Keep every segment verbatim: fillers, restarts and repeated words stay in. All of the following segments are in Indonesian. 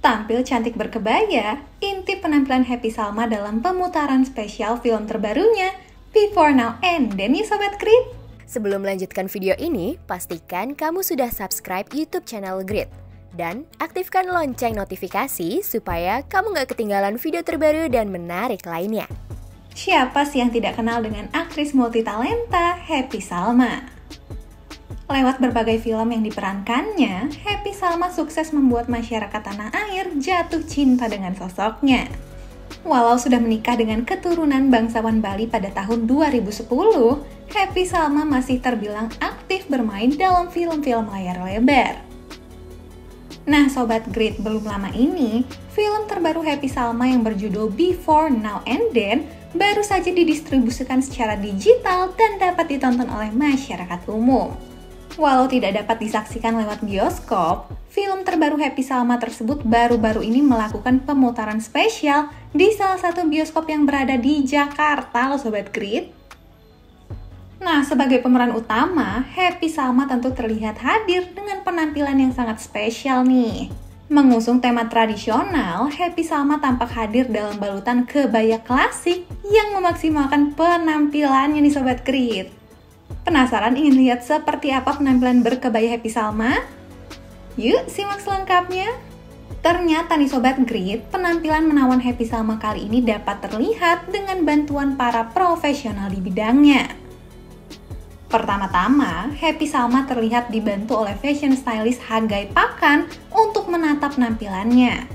Tampil cantik berkebaya, intip penampilan Happy Salma dalam pemutaran spesial film terbarunya, Before Now and Then ya Sobat Grit. Sebelum melanjutkan video ini, pastikan kamu sudah subscribe YouTube channel Grit. Dan aktifkan lonceng notifikasi supaya kamu gak ketinggalan video terbaru dan menarik lainnya. Siapa sih yang tidak kenal dengan aktris multitalenta Happy Salma? Lewat berbagai film yang diperankannya, Happy Salma sukses membuat masyarakat tanah air jatuh cinta dengan sosoknya. Walau sudah menikah dengan keturunan bangsawan Bali pada tahun dua ribu sepuluh, Happy Salma masih terbilang aktif bermain dalam film-film layar lebar. Nah Sobat Grit, belum lama ini, film terbaru Happy Salma yang berjudul Before Now and Then baru saja didistribusikan secara digital dan dapat ditonton oleh masyarakat umum. Walau tidak dapat disaksikan lewat bioskop, film terbaru Happy Salma tersebut baru-baru ini melakukan pemutaran spesial di salah satu bioskop yang berada di Jakarta loh Sobat Grit. Nah, sebagai pemeran utama, Happy Salma tentu terlihat hadir dengan penampilan yang sangat spesial nih. Mengusung tema tradisional, Happy Salma tampak hadir dalam balutan kebaya klasik yang memaksimalkan penampilannya nih Sobat Grit. Penasaran ingin lihat seperti apa penampilan berkebaya Happy Salma? Yuk simak selengkapnya! Ternyata nih Sobat Grit, penampilan menawan Happy Salma kali ini dapat terlihat dengan bantuan para profesional di bidangnya. Pertama-tama, Happy Salma terlihat dibantu oleh fashion stylist Hagai Pakan untuk menata penampilannya.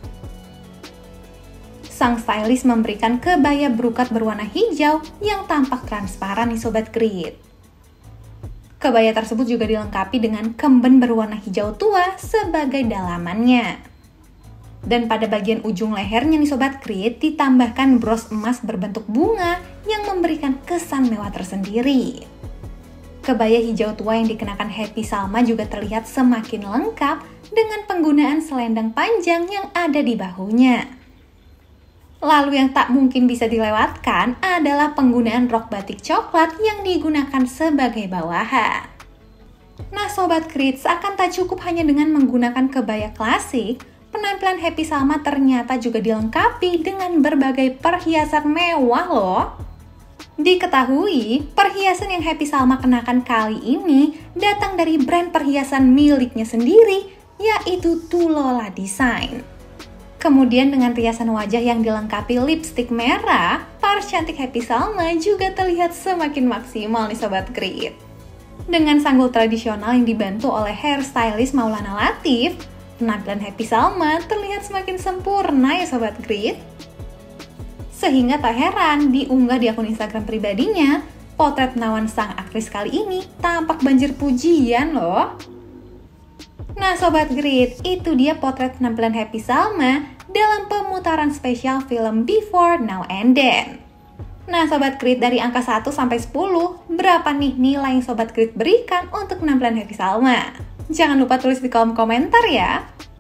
Sang stylist memberikan kebaya brokat berwarna hijau yang tampak transparan nih Sobat Grit. Kebaya tersebut juga dilengkapi dengan kemben berwarna hijau tua sebagai dalamannya. Dan pada bagian ujung lehernya nih Sobat Grit ditambahkan bros emas berbentuk bunga yang memberikan kesan mewah tersendiri. Kebaya hijau tua yang dikenakan Happy Salma juga terlihat semakin lengkap dengan penggunaan selendang panjang yang ada di bahunya. Lalu yang tak mungkin bisa dilewatkan adalah penggunaan rok batik coklat yang digunakan sebagai bawahan. Nah Sobat Grit, seakan tak cukup hanya dengan menggunakan kebaya klasik, penampilan Happy Salma ternyata juga dilengkapi dengan berbagai perhiasan mewah loh. Diketahui, perhiasan yang Happy Salma kenakan kali ini datang dari brand perhiasan miliknya sendiri, yaitu Tulola Design. Kemudian dengan riasan wajah yang dilengkapi lipstik merah, paras cantik Happy Salma juga terlihat semakin maksimal nih Sobat Grit. Dengan sanggul tradisional yang dibantu oleh hairstylist Maulana Latif, penampilan Happy Salma terlihat semakin sempurna ya Sobat Grit. Sehingga tak heran diunggah di akun Instagram pribadinya, potret menawan sang aktris kali ini tampak banjir pujian loh. Nah Sobat Grit, itu dia potret penampilan Happy Salma dalam pemutaran spesial film Before Now and Then. Nah Sobat Grit, dari angka satu sampai sepuluh, berapa nih nilai yang Sobat Grit berikan untuk penampilan Happy Salma? Jangan lupa tulis di kolom komentar ya.